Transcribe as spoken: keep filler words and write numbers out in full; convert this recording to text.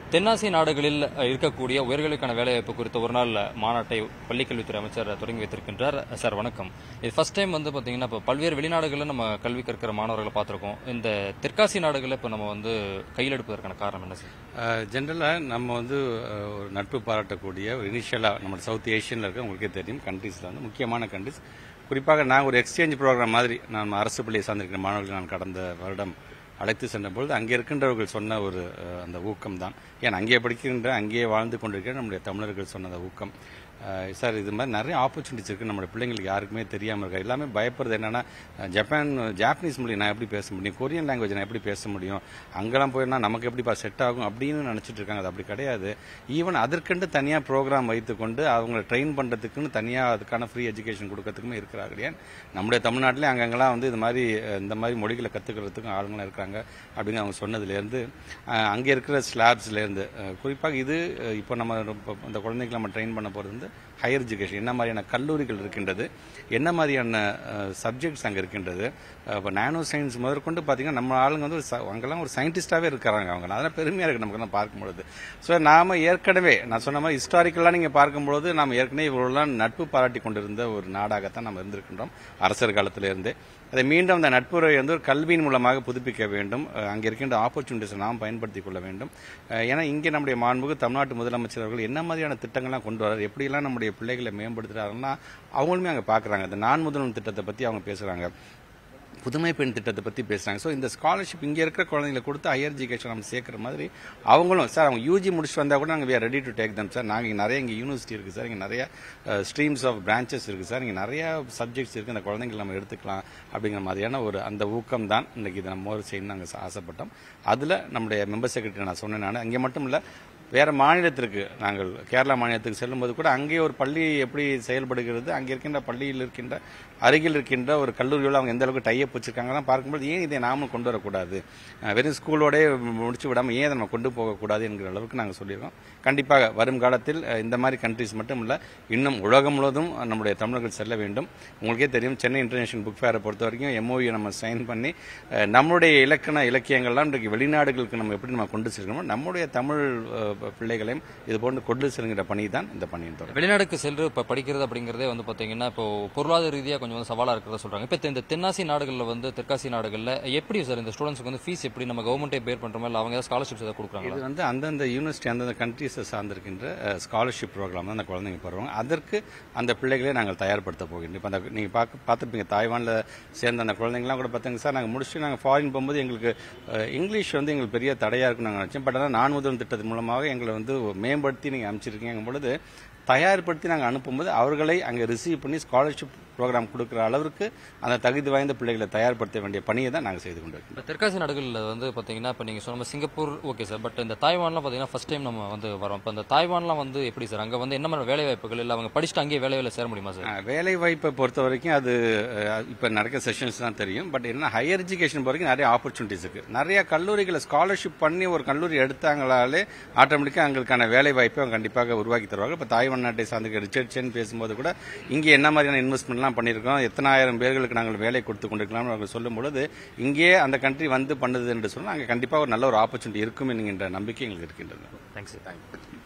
தென்னாசிய நாடுகளில் இருக்கக்கூடிய உயர்கல்விக்கான வேலைவாய்ப்பு குறித்த ஒரு நாள் மாநாட்டை பள்ளிக்கல்வித்துறை அமைச்சர் தொடங்கி வைத்திருக்கின்றார். சார் வணக்கம். இது ஃபர்ஸ்ட் டைம் வந்து பார்த்தீங்கன்னா இப்போ பல்வேறு வெளிநாடுகளில் நம்ம கல்வி கற்கிற மாணவர்களை பார்த்துருக்கோம். இந்த தெற்காசிய நாடுகளில் இப்போ நம்ம வந்து கையில் எடுப்பதற்கான காரணம் என்ன சார்? ஜென்ரலாக நம்ம வந்து ஒரு நட்பு பாராட்டக்கூடிய ஒரு இனிஷியலாக நம்ம சவுத் ஏஷியனில் இருக்க உங்களுக்கே தெரியும் கண்ட்ரீஸில் வந்து முக்கியமான கண்ட்ரீஸ். குறிப்பாக நான் ஒரு எக்ஸ்சேஞ்ச் ப்ரோக்ராம் மாதிரி நான் அரசு பள்ளியை சார்ந்திருக்கிற மாணவர்கள் நான் கடந்த வருடம் அழைத்து சென்றபொழுது அங்கே இருக்கின்றவர்கள் சொன்ன ஒரு அந்த ஊக்கம் தான். ஏன் அங்கே படிக்கின்ற அங்கேயே வாழ்ந்து கொண்டிருக்கிற நம்முடைய தமிழர்கள் சொன்ன அந்த ஊக்கம். சார் இது மாதிரி நிறைய ஆப்பர்ச்சுனிட்டிஸ் இருக்குது, நம்மளுடைய பிள்ளைங்களுக்கு யாருக்குமே தெரியாமல் இருக்கா. எல்லாமே பயப்படுறது என்னன்னா, ஜப்பான் ஜாப்பனீஸ் மொழி நான் எப்படி பேச முடியும், கொரியன் லாங்குவேஜ் நான் எப்படி பேச முடியும், அங்கெல்லாம் போயினா நமக்கு எப்படிப்பா செட் ஆகும் அப்படின்னு நினச்சிட்டு இருக்காங்க. அது அப்படி கிடையாது. ஈவன் அதற்கென்று தனியாக ப்ரோக்ராம் வைத்துக்கொண்டு அவங்களை ட்ரெயின் பண்ணுறதுக்குன்னு தனியாக அதுக்கான ஃப்ரீ எஜுகேஷன் கொடுக்கறதுக்குமே இருக்கிறாங்க. ஏன் நம்முடைய தமிழ்நாட்டிலே அங்கங்கெல்லாம் வந்து இது மாதிரி இந்த மாதிரி மொழிகளை கற்றுக்கிறதுக்கும் ஆளுங்களாம் இருக்கிறாங்க அப்படின்னு அவங்க சொன்னதுலேருந்து அங்கே இருக்கிற ஸ்லாப்ஸ்லேருந்து குறிப்பாக இது இப்போ நம்ம இந்த குழந்தைகளை நம்ம ட்ரெயின் பண்ண போகிறது வந்து ஹையர் எஜுகேஷன். என்ன மாதிரியான கல்லூரிகள் இருக்கின்றது, என்ன மாதிரியான சப்ஜெக்ட்ஸ் அங்கே இருக்கின்றது. இப்போ நானோ சயின்ஸ் முதற்கொண்டு பார்த்தீங்கன்னா நம்ம ஆளுங்க வந்து அங்கெல்லாம் ஒரு சயின்டிஸ்டாகவே இருக்கிறாங்க. அவங்க அதெல்லாம் பெருமையாக இருக்குது நமக்கு தான் பார்க்கும்பொழுது. ஸோ நாம் ஏற்கனவே நான் சொன்ன மாதிரி ஹிஸ்டாரிக்கலாக நீங்கள் பார்க்கும்பொழுது நாம் ஏற்கனவே இவ்வளோலாம் நட்பு பாராட்டி கொண்டிருந்த ஒரு நாடாகத்தான் நம்ம இருந்திருக்கின்றோம் அரசர் காலத்திலிருந்து. அதை மீண்டும் அந்த நட்புறவை வந்து ஒரு கல்வியின் மூலமாக புதுப்பிக்க வேண்டும். அங்கே இருக்கின்ற ஆப்பர்ச்சுனிட்டிஸை நாம் பயன்படுத்திக் கொள்ள வேண்டும். ஏன்னா இங்கே நம்முடைய மாண்புமிகு தமிழ்நாட்டு முதலமைச்சர் அவர்கள் என்ன மாதிரியான திட்டங்கள்லாம் கொண்டு வரார், எப்படியெல்லாம் நம்முடைய பிள்ளைகளை மேம்படுத்துறாருன்னா அவங்களுமே அங்கே பார்க்குறாங்க. இந்த நான் முதல்வன் திட்டத்தை பற்றி அவங்க பேசுகிறாங்க, புதுமை பெண் திட்டத்தை பற்றி பேசுகிறாங்க. ஸோ இந்த ஸ்காலர்ஷிப் இங்கே இருக்கிற குழந்தைங்களை கொடுத்து ஹையர் எஜுகேஷன் நம்ம சேர்க்குற மாதிரி அவங்களும் சார் அவங்க யூஜி முடிச்சுட்டு வந்தால் கூட நாங்கள் we are ready to take them sir. நாங்கள் இங்கே நிறைய இங்கே யூனிவர்சிட்டி இருக்குது சார், இங்கே நிறைய ஸ்ட்ரீம்ஸ் ஆஃப் பிரான்ச்சஸ் இருக்குது சார், இங்கே நிறைய சப்ஜெக்ட்ஸ் இருக்குது, அந்த குழந்தைங்களை நம்ம எடுத்துக்கலாம் அப்படிங்கிற மாதிரியான ஒரு அந்த ஊக்கம் தான் இன்றைக்கி இதை நம்ம ஒரு செய்யணும் நாங்கள் ஆசைப்பட்டோம். அதில் நம்முடைய மெம்பர் செக்ரட்டரி நான் சொன்னேன். நான் அங்கே மட்டும் இல்லை, வேறு மாநிலத்திற்கு நாங்கள் கேரளா மாநிலத்துக்கு செல்லும்போது கூட அங்கேயே ஒரு பள்ளி எப்படி செயல்படுகிறது, அங்கே இருக்கின்ற பள்ளியில் இருக்கின்ற அருகில் இருக்கின்ற ஒரு கல்லூரியில் அவங்க எந்த அளவுக்கு டையப் வச்சிருக்காங்கலாம் பார்க்கும்போது ஏன் இதை நாமும் கொண்டு வரக்கூடாது, வெறும் ஸ்கூலோடே முடிச்சு விடாமல் ஏன் நம்ம கொண்டு போகக்கூடாது என்கிற அளவுக்கு நாங்கள் சொல்லியிருக்கோம். கண்டிப்பாக வரும் காலத்தில் இந்த மாதிரி கண்ட்ரிஸ் மட்டும் இல்லை, இன்னும் உலகம் முழுவதும் நம்முடைய தமிழர்கள் செல்ல வேண்டும். உங்களுக்கே தெரியும் சென்னை இன்டர்நேஷனல் புக் ஃபேரை பொறுத்த வரைக்கும் எம்ஓயு நம்ம சைன் பண்ணி நம்முடைய இலக்கண இலக்கியங்கள்லாம் இன்றைக்கு வெளிநாடுகளுக்கு நம்ம எப்படி நம்ம கொண்டு செல்லணும், நம்முடைய தமிழ் பிள்ளைகளையும் இது போன்று கொண்டு செல்கிற பணி தான் இந்த பணியின் தொடர். வெளிநாடுக்கு சென்று இப்போ படிக்கிறது அப்படிங்கிறதே வந்து பார்த்தீங்கன்னா இப்போ பொருளாதார ரீதியாக கொஞ்சம் வந்து சவாலாக இருக்கிறதா சொல்றாங்க. இப்போ இந்த தென்னாசிய நாடுகளில் வந்து தெற்காசிய நாடுகளில் எப்படி சார் இந்த ஸ்டூடெண்ட்ஸ்க்கு வந்து ஃபீஸ் எப்படி நம்ம கவர்மெண்ட்டே பேர் பண்ணுற மாதிரி அவங்க ஏதாவது ஸ்காலர்ஷிப்ஸ் ஏதாவது கொடுக்குறாங்க? இது வந்து அந்தந்த யூனிவர்சிட்டி அந்தந்த கண்ட்ரீஸை சார்ந்திருக்கின்ற ஸ்காலர்ஷிப் ப்ரோக்ராம் தான் அந்த குழந்தைங்க போடுவாங்க. அதற்கு அந்த பிள்ளைகளே நாங்கள் தயார்படுத்த போகின்றோம். இப்போ அந்த நீங்கள் பார்க்க பார்த்துருப்பீங்க தாய்வானில் சேர்ந்த அந்த குழந்தைங்களாம் கூட பார்த்தீங்க சார், நாங்கள் முடிச்சுட்டு நாங்கள் ஃபாரின் போகும்போது எங்களுக்கு இங்கிலீஷ் வந்து எங்களுக்கு பெரிய தடையாக இருக்குன்னு நாங்கள் நினச்சோம். பட் ஆனால் நான் முதல் திட்டத்தின் மூலமாக எங்களை வந்து மேம்படுத்தி நீங்கள் அமைச்சிருக்கீங்க பொழுது தயார்படுத்தி நாங்கள் அனுப்பும்போது அவர்களை அங்கே ரிசீவ் பண்ணி ஸ்காலர்ஷிப் ப்ரோக்ராம் கொடுக்குற அளவுக்கு அந்த தகுதி வாய்ந்த பிள்ளைகளை தயார்படுத்த வேண்டிய பணியை தான் நாங்கள் செய்து கொண்டிருக்கோம். இப்போ தெற்காசிய நாடுகளில் வந்து பார்த்தீங்கன்னா இப்போ நீங்கள் சொன்ன சிங்கப்பூர் ஓகே சார், பட் இந்த தாய்வான்லாம் பார்த்தீங்கன்னா ஃபர்ஸ்ட் டைம் நம்ம வந்து வரோம். இப்போ அந்த தாய்வான்லாம் வந்து எப்படி சார் அங்கே வந்து என்ன மாதிரி வேலை வாய்ப்புகள் இல்லை அவங்க படிச்சுட்டு அங்கேயே வேலை வேலை சேர முடியுமா சார்? வேலை வாய்ப்பை பொறுத்த வரைக்கும் அது இப்போ நடக்க செஷன்ஸ் தான் தெரியும். பட் என்ன ஹையர் எஜுகேஷன் பொறுத்த வரைக்கும் நிறைய ஆப்பர்ச்சுனிட்டிஸ் இருக்குது. நிறைய கல்லூரிகளை ஸ்காலர்ஷிப் பண்ணி ஒரு கல்லூரி எடுத்தாங்களாலே ஆட்டோமேட்டிக்காக அவங்களுக்கான வேலை வாய்ப்பை அவங்க கண்டிப்பாக உருவாக்கி தருவாங்க. இப்போ தாய்வான் நாட்டை சார்ந்த ரிச்சர்ட் சென் பேசும்போது கூட இங்கே என்ன மாதிரியான இன்வெஸ்ட்மெண்ட்லாம் பண்ணியிருக்கோம், எத்தனாயிரம் பேர்களுக்கு நாங்கள் வேலை கொடுத்து கொண்டிருக்கலாம் அவங்க சொல்லும் பொழுது இங்கே அந்த கண்ட்ரி வந்து பண்ணுது என்று சொன்னால் அங்கே கண்டிப்பாக ஒரு நல்ல ஒரு ஆப்பர்ச்சுனிட்டி இருக்கும் என்கின்ற நம்பிக்கை எங்களுக்கு இருக்கின்றது. தேங்க்ஸ். தேங்க்யூ.